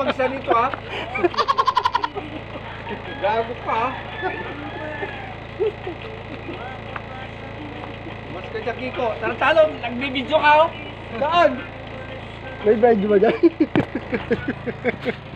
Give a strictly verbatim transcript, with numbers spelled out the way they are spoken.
isa dito ha. Gago ka ha. Mas ka siya, Kiko. Tara talo, nagbibidyo ka oh. Saan? May medyo ba dyan?